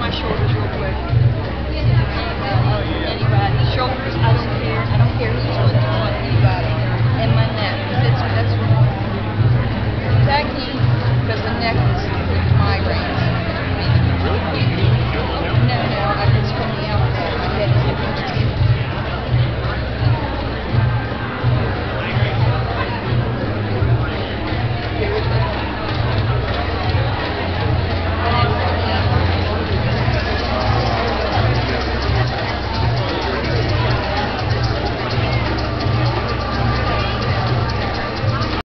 my shoulders real quick. Anybody. Shoulders, I don't care. I don't care who's doing what, anybody.